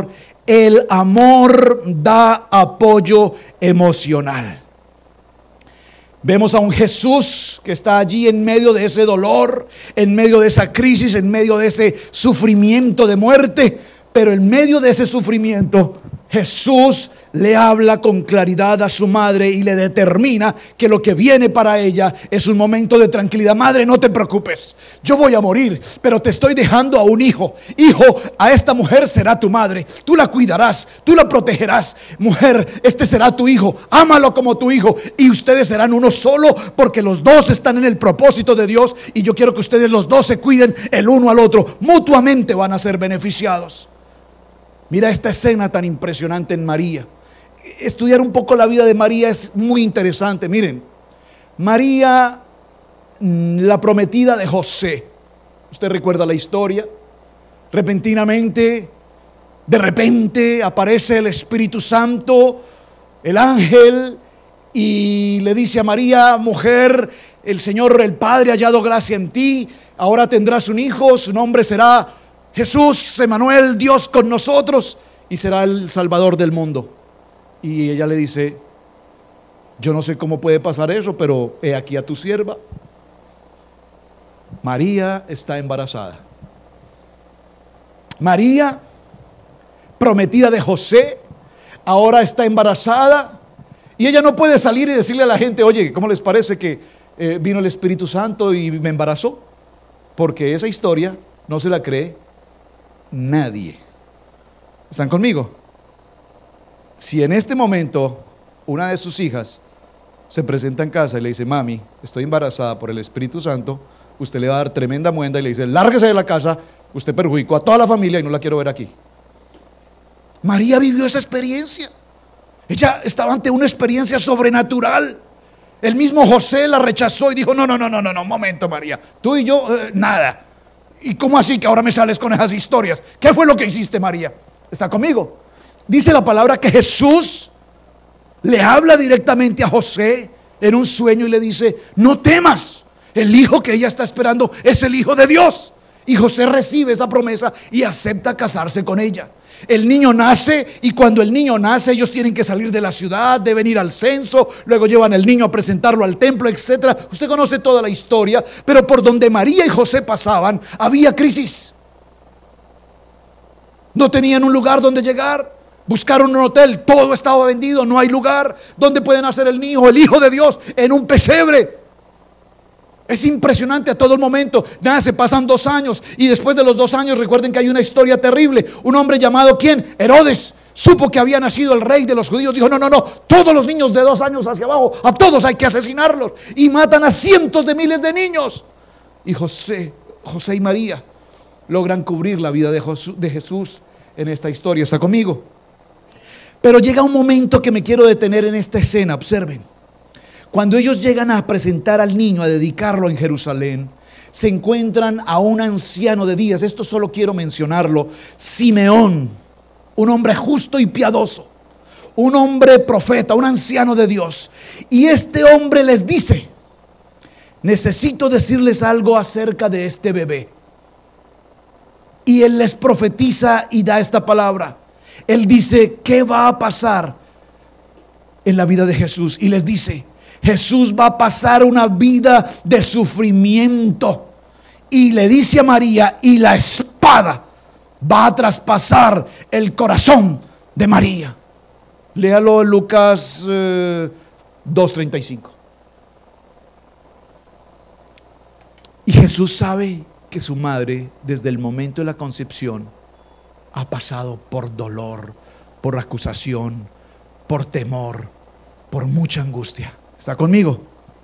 El amor da apoyo emocional. Vemos a un Jesús que está allí en medio de ese dolor, en medio de esa crisis, en medio de ese sufrimiento de muerte. Pero en medio de ese sufrimiento, Jesús le habla con claridad a su madre y le determina que lo que viene para ella es un momento de tranquilidad. Madre, no te preocupes, yo voy a morir, pero te estoy dejando a un hijo. Hijo, a esta mujer será tu madre, tú la cuidarás, tú la protegerás. Mujer, este será tu hijo, ámalo como tu hijo, y ustedes serán uno solo, porque los dos están en el propósito de Dios, y yo quiero que ustedes los dos se cuiden el uno al otro, mutuamente van a ser beneficiados. Mira esta escena tan impresionante en María. Estudiar un poco la vida de María es muy interesante. Miren, María, la prometida de José. Usted recuerda la historia. Repentinamente, de repente aparece el Espíritu Santo, el ángel, y le dice a María: mujer, el Señor, el Padre ha hallado gracia en ti. Ahora tendrás un hijo, su nombre será Jesús, Emmanuel, Dios con nosotros, y será el Salvador del mundo. Y ella le dice: yo no sé cómo puede pasar eso, pero he aquí a tu sierva. María está embarazada. María, prometida de José, ahora está embarazada, y ella no puede salir y decirle a la gente: oye, ¿cómo les parece que vino el Espíritu Santo y me embarazó? Porque esa historia no se la cree nadie. ¿Están conmigo? Si en este momento una de sus hijas se presenta en casa y le dice: mami, estoy embarazada por el Espíritu Santo, usted le va a dar tremenda muenda y le dice: lárguese de la casa, usted perjudicó a toda la familia y no la quiero ver aquí. María vivió esa experiencia. Ella estaba ante una experiencia sobrenatural. El mismo José la rechazó y dijo: no, un momento, María, tú y yo, nada. ¿Y cómo así que ahora me sales con esas historias? ¿Qué fue lo que hiciste, María? ¿Está conmigo? Dice la palabra que Jesús le habla directamente a José en un sueño y le dice: no temas, el hijo que ella está esperando es el Hijo de Dios. Y José recibe esa promesa y acepta casarse con ella. El niño nace, y cuando el niño nace ellos tienen que salir de la ciudad, deben ir al censo, luego llevan al niño a presentarlo al templo, etc. Usted conoce toda la historia, pero por donde María y José pasaban había crisis. No tenían un lugar donde llegar, buscaron un hotel, todo estaba vendido, no hay lugar. ¿Dónde pueden hacer el niño, el Hijo de Dios? En un pesebre. Es impresionante a todo el momento. Nace, pasan 2 años, y después de los 2 años, recuerden que hay una historia terrible. Un hombre llamado, ¿quién? Herodes. Supo que había nacido el rey de los judíos. Dijo: no, todos los niños de 2 años hacia abajo, a todos hay que asesinarlos. Y matan a cientos de miles de niños. Y José y María logran cubrir la vida de Jesús en esta historia. ¿Está conmigo? Pero llega un momento que me quiero detener en esta escena. Observen. Cuando ellos llegan a presentar al niño, a dedicarlo en Jerusalén, se encuentran a un anciano de días. Esto solo quiero mencionarlo: Simeón, un hombre justo y piadoso, un hombre profeta, un anciano de Dios. Y este hombre les dice: necesito decirles algo acerca de este bebé. Y él les profetiza y da esta palabra. Él dice: ¿qué va a pasar en la vida de Jesús? Y les dice: Jesús va a pasar una vida de sufrimiento. Y le dice a María: y la espada va a traspasar el corazón de María. Léalo en Lucas 2:35. Y Jesús sabe que su madre, desde el momento de la concepción, ha pasado por dolor, por acusación, por temor, por mucha angustia. ¿Está conmigo?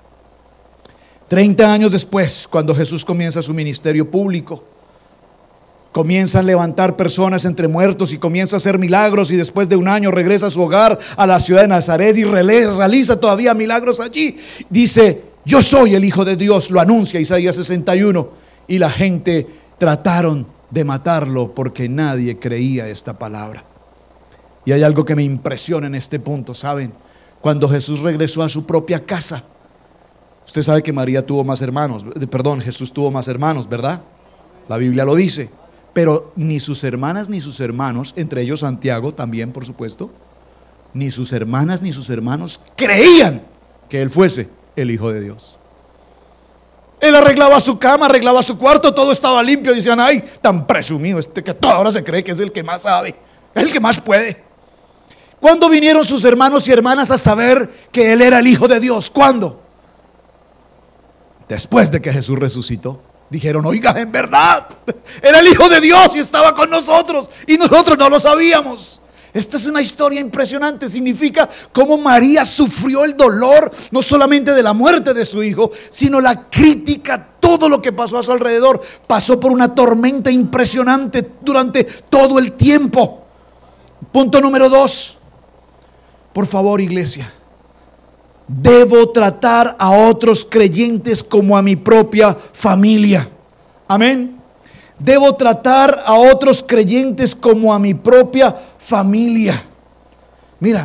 30 años después, cuando Jesús comienza su ministerio público, comienza a levantar personas entre muertos y comienza a hacer milagros, y después de 1 año regresa a su hogar, a la ciudad de Nazaret, y realiza todavía milagros allí. Dice: yo soy el Hijo de Dios, lo anuncia Isaías 61, y la gente trataron de matarlo porque nadie creía esta palabra. Y hay algo que me impresiona en este punto, ¿saben? Cuando Jesús regresó a su propia casa, usted sabe que Jesús tuvo más hermanos, ¿verdad? La Biblia lo dice. Pero ni sus hermanas ni sus hermanos, entre ellos Santiago también, por supuesto, ni sus hermanas ni sus hermanos creían que él fuese el Hijo de Dios. Él arreglaba su cama, arreglaba su cuarto, todo estaba limpio. Decían, ay, tan presumido que toda hora se cree que es el que más sabe, es el que más puede. ¿Cuándo vinieron sus hermanos y hermanas a saber que él era el Hijo de Dios? ¿Cuándo? Después de que Jesús resucitó. Dijeron, oiga, en verdad, era el Hijo de Dios y estaba con nosotros y nosotros no lo sabíamos. Esta es una historia impresionante. Significa cómo María sufrió el dolor, no solamente de la muerte de su hijo, sino la crítica, todo lo que pasó a su alrededor. Pasó por una tormenta impresionante durante todo el tiempo. Punto número 2. Por favor, iglesia, debo tratar a otros creyentes como a mi propia familia. Amén. Debo tratar a otros creyentes como a mi propia familia. Mira,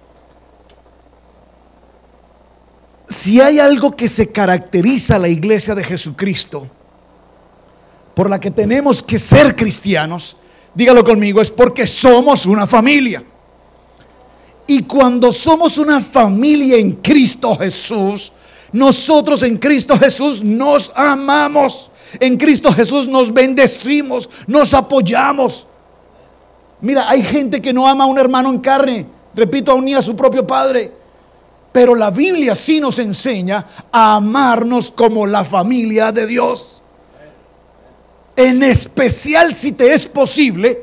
si hay algo que se caracteriza a la iglesia de Jesucristo, por la que tenemos que ser cristianos, dígalo conmigo, es porque somos una familia. Y cuando somos una familia en Cristo Jesús, nosotros en Cristo Jesús nos amamos. En Cristo Jesús nos bendecimos, nos apoyamos. Mira, hay gente que no ama a un hermano en carne, repito, aún ni a su propio padre. Pero la Biblia sí nos enseña a amarnos como la familia de Dios. En especial, si te es posible,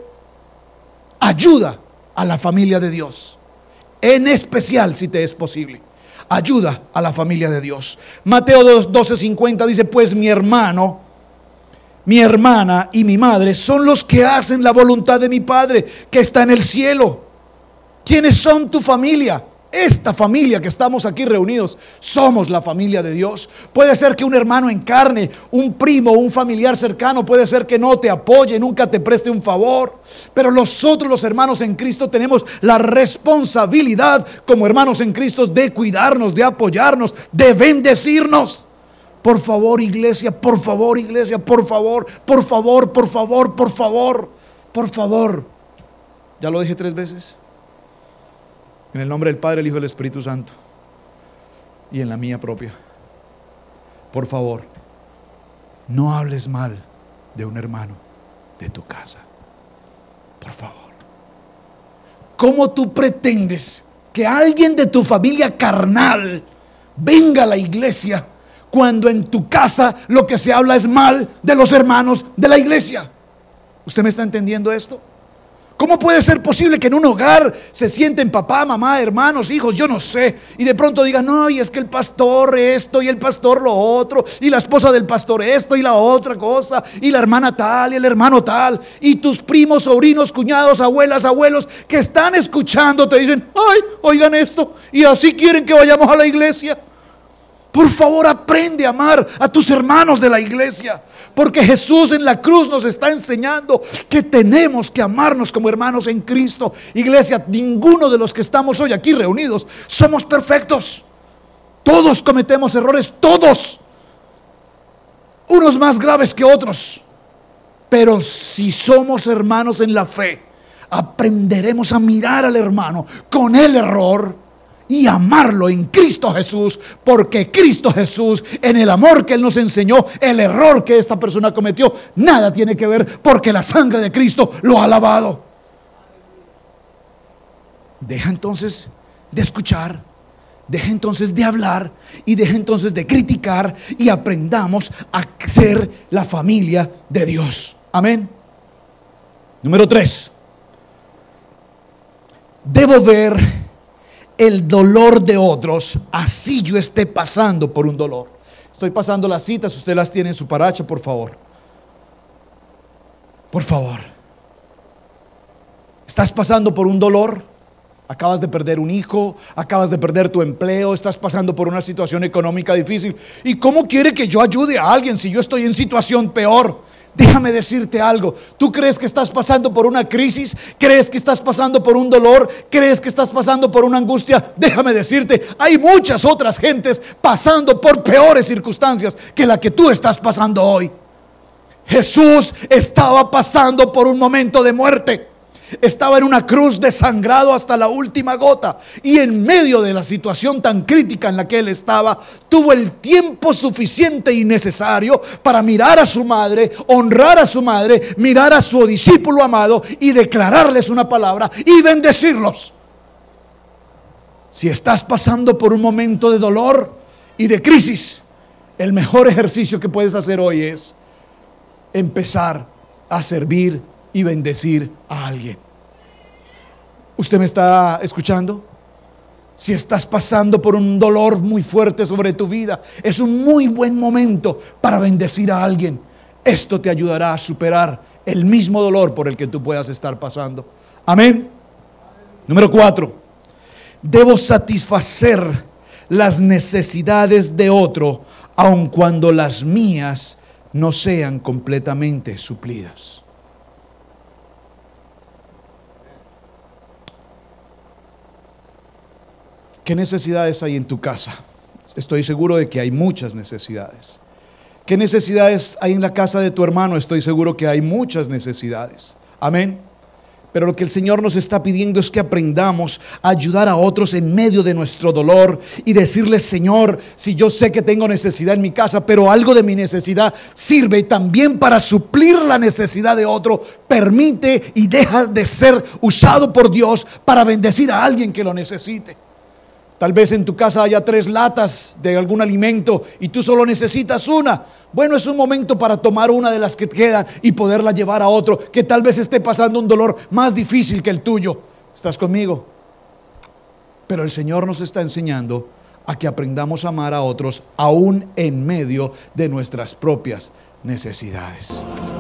ayuda a la familia de Dios. En especial, si te es posible, ayuda a la familia de Dios. Mateo 12:50 dice, pues mi hermano, mi hermana y mi madre son los que hacen la voluntad de mi Padre que está en el cielo. ¿Quiénes son tu familia? Esta familia que estamos aquí reunidos, somos la familia de Dios. Puede ser que un hermano en carne, un primo, un familiar cercano, puede ser que no te apoye, nunca te preste un favor. Pero nosotros los hermanos en Cristo tenemos la responsabilidad como hermanos en Cristo de cuidarnos, de apoyarnos, de bendecirnos. Por favor, iglesia, por favor, iglesia, por favor, por favor, por favor, por favor, por favor. Ya lo dije 3 veces. En el nombre del Padre, el Hijo y el Espíritu Santo. Y en la mía propia. Por favor, no hables mal de un hermano de tu casa. Por favor. ¿Cómo tú pretendes que alguien de tu familia carnal venga a la iglesia cuando en tu casa lo que se habla es mal de los hermanos de la iglesia? ¿Usted me está entendiendo esto? ¿Cómo puede ser posible que en un hogar se sienten papá, mamá, hermanos, hijos, yo no sé, y de pronto digan, no, y es que el pastor esto y el pastor lo otro, y la esposa del pastor esto y la otra cosa, y la hermana tal y el hermano tal, y tus primos, sobrinos, cuñados, abuelas, abuelos que están escuchando te dicen, ay, oigan esto, y así quieren que vayamos a la iglesia? Por favor, aprende a amar a tus hermanos de la iglesia, porque Jesús en la cruz nos está enseñando que tenemos que amarnos como hermanos en Cristo. Iglesia, ninguno de los que estamos hoy aquí reunidos somos perfectos. Todos cometemos errores, todos, unos más graves que otros. Pero si somos hermanos en la fe, aprenderemos a mirar al hermano con el error y amarlo en Cristo Jesús, porque Cristo Jesús, en el amor que Él nos enseñó, el error que esta persona cometió, nada tiene que ver, porque la sangre de Cristo lo ha lavado. Deja entonces de escuchar, deja entonces de hablar y deja entonces de criticar y aprendamos a ser la familia de Dios. Amén. Número 3. Debo ver el dolor de otros, así yo esté pasando por un dolor. Estoy pasando las citas, usted las tiene en su paracha, por favor. Por favor. ¿Estás pasando por un dolor? Acabas de perder un hijo, acabas de perder tu empleo, estás pasando por una situación económica difícil. ¿Y cómo quiere que yo ayude a alguien si yo estoy en situación peor? Déjame decirte algo. ¿Tú crees que estás pasando por una crisis? ¿Crees que estás pasando por un dolor? ¿Crees que estás pasando por una angustia? Déjame decirte, hay muchas otras gentes pasando por peores circunstancias que la que tú estás pasando hoy. Jesús estaba pasando por un momento de muerte. Estaba en una cruz desangrado hasta la última gota. Y en medio de la situación tan crítica en la que él estaba, tuvo el tiempo suficiente y necesario para mirar a su madre, honrar a su madre, mirar a su discípulo amado y declararles una palabra y bendecirlos. Si estás pasando por un momento de dolor y de crisis, el mejor ejercicio que puedes hacer hoy es empezar a servir y bendecir a alguien. ¿Usted me está escuchando? Si estás pasando por un dolor muy fuerte sobre tu vida, es un muy buen momento para bendecir a alguien. Esto te ayudará a superar el mismo dolor por el que tú puedas estar pasando. Amén. Número 4. Debo satisfacer las necesidades de otro, aun cuando las mías no sean completamente suplidas. ¿Qué necesidades hay en tu casa? Estoy seguro de que hay muchas necesidades. ¿Qué necesidades hay en la casa de tu hermano? Estoy seguro que hay muchas necesidades. Amén. Pero lo que el Señor nos está pidiendo es que aprendamos a ayudar a otros en medio de nuestro dolor y decirles: Señor, si yo sé que tengo necesidad en mi casa, pero algo de mi necesidad sirve también para suplir la necesidad de otro, permite y deja de ser usado por Dios para bendecir a alguien que lo necesite. Tal vez en tu casa haya 3 latas de algún alimento y tú solo necesitas una. Bueno, es un momento para tomar una de las que quedan y poderla llevar a otro que tal vez esté pasando un dolor más difícil que el tuyo. ¿Estás conmigo? Pero el Señor nos está enseñando a que aprendamos a amar a otros aún en medio de nuestras propias necesidades.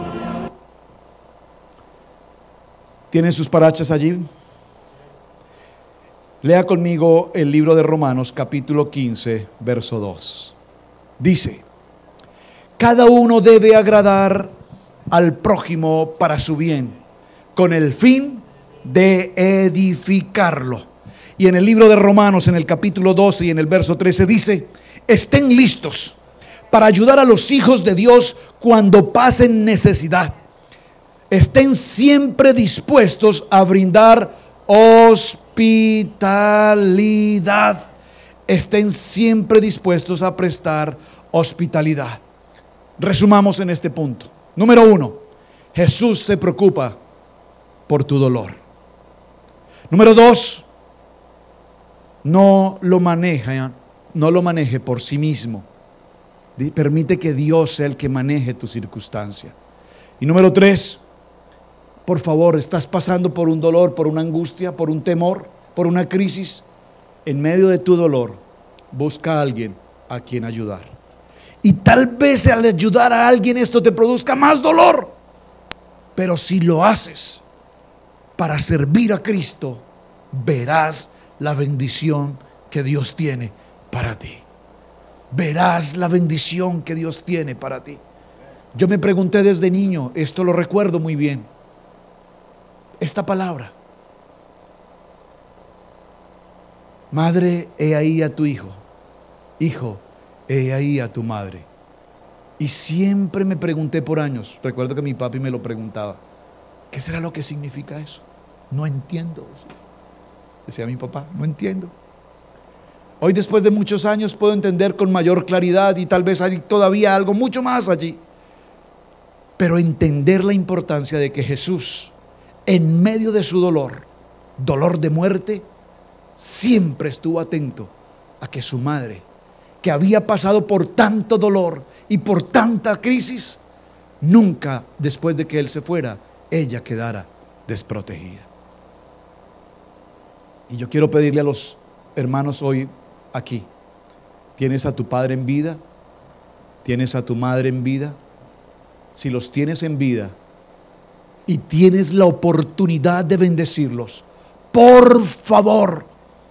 ¿Tienen sus parachas allí? Lea conmigo el libro de Romanos capítulo 15, verso 2. Dice: cada uno debe agradar al prójimo para su bien, con el fin de edificarlo. Y en el libro de Romanos, en el capítulo 12 y en el verso 13 dice: estén listos para ayudar a los hijos de Dios cuando pasen necesidad. Estén siempre dispuestos a brindar hospitalidad. Estén siempre dispuestos a prestar hospitalidad. Resumamos en este punto. Número 1, Jesús se preocupa por tu dolor. Número 2, no lo maneje por sí mismo. Permite que Dios sea el que maneje tu circunstancia. Y número 3, por favor, estás pasando por un dolor, por una angustia, por un temor, por una crisis. En medio de tu dolor, busca a alguien a quien ayudar. Y tal vez al ayudar a alguien esto te produzca más dolor. Pero si lo haces para servir a Cristo, verás la bendición que Dios tiene para ti. Verás la bendición que Dios tiene para ti. Yo me pregunté desde niño, esto lo recuerdo muy bien, esta palabra: madre, he ahí a tu hijo. Hijo, he ahí a tu madre. Y siempre me pregunté por años, recuerdo que mi papi me lo preguntaba: ¿qué será lo que significa eso? No entiendo. Decía mi papá, no entiendo. Hoy, después de muchos años, puedo entender con mayor claridad, y tal vez hay todavía algo mucho más allí. Pero entender la importancia de que Jesús, en medio de su dolor de muerte, siempre estuvo atento a que su madre, que había pasado por tanto dolor y por tanta crisis, nunca después de que él se fuera, ella quedara desprotegida. Y yo quiero pedirle a los hermanos hoy aquí: ¿tienes a tu padre en vida? ¿Tienes a tu madre en vida? Si los tienes en vida y tienes la oportunidad de bendecirlos, por favor,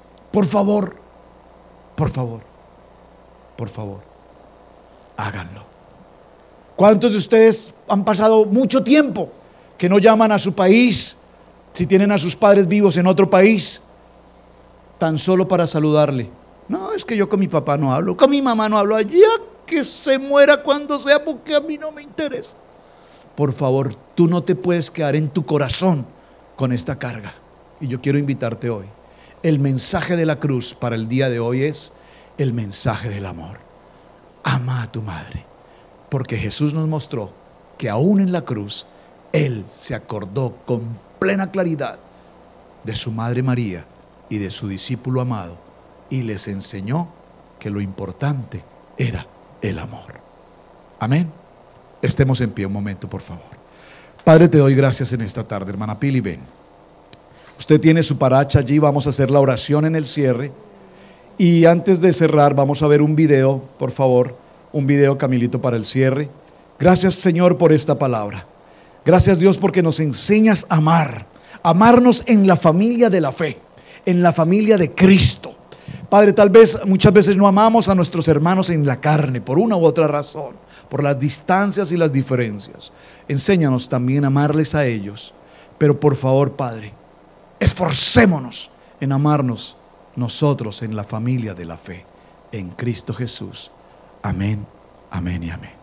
háganlo. ¿Cuántos de ustedes han pasado mucho tiempo que no llaman a su país, si tienen a sus padres vivos en otro país, tan solo para saludarle? No, es que yo con mi papá no hablo, con mi mamá no hablo, allá que se muera cuando sea, porque a mí no me interesa. por favor, tú no te puedes quedar en tu corazón con esta carga. Y yo quiero invitarte hoy. El mensaje de la cruz para el día de hoy es el mensaje del amor. Ama a tu madre, porque Jesús nos mostró que aún en la cruz, Él se acordó con plena claridad de su madre María y de su discípulo amado, y les enseñó que lo importante era el amor. Amén. Estemos en pie un momento, por favor. Padre, te doy gracias en esta tarde. Hermana Pili, ven. Usted tiene su paracha allí, vamos a hacer la oración en el cierre. Y antes de cerrar, vamos a ver un video, por favor. Un video, Camilito, para el cierre. Gracias, Señor, por esta palabra. Gracias, Dios, porque nos enseñas a amar. Amarnos en la familia de la fe, en la familia de Cristo. Padre, tal vez muchas veces no amamos a nuestros hermanos en la carne por una u otra razón, por las distancias y las diferencias. Enséñanos también a amarles a ellos. Pero por favor, Padre, esforcémonos en amarnos nosotros en la familia de la fe, en Cristo Jesús. Amén, amén y amén.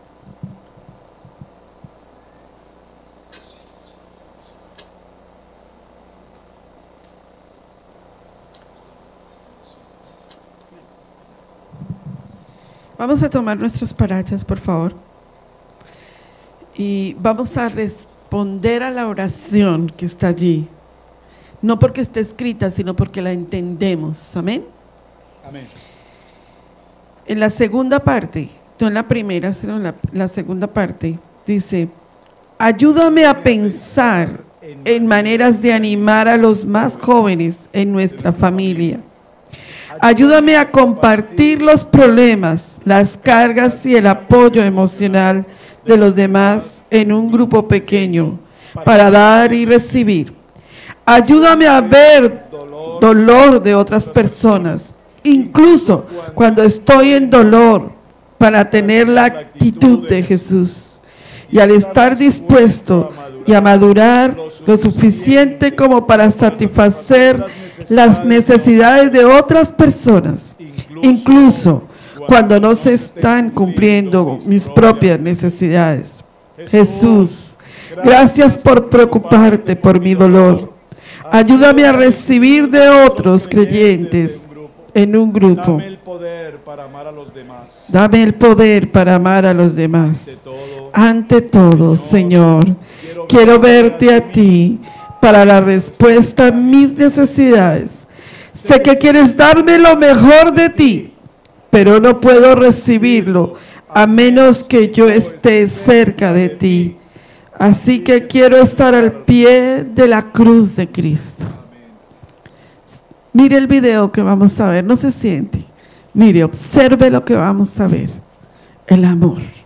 Vamos a tomar nuestros parachas, por favor. Y vamos a responder a la oración que está allí. No porque esté escrita, sino porque la entendemos. Amén. Amén. En la segunda parte, no en la primera, sino en la segunda parte, dice: ayúdame a pensar en maneras de animar a los más jóvenes en nuestra familia. Ayúdame a compartir los problemas, las cargas y el apoyo emocional de los demás en un grupo pequeño para dar y recibir. Ayúdame a ver dolor de otras personas, incluso cuando estoy en dolor, para tener la actitud de Jesús. Y al estar dispuesto y a madurar lo suficiente como para satisfacer las necesidades de otras personas, incluso cuando no se están cumpliendo mis propias necesidades. Jesús, gracias por preocuparte por mi dolor. Ayúdame a recibir de otros creyentes en un grupo. Dame el poder para amar a los demás. Dame el poder para amar a los demás. Ante todo, Señor, quiero verte a ti para la respuesta a mis necesidades. Sé que quieres darme lo mejor de ti, pero no puedo recibirlo a menos que yo esté cerca de ti. Así que quiero estar al pie de la cruz de Cristo. Mire el video que vamos a ver, no se siente. Mire, observe lo que vamos a ver. El amor.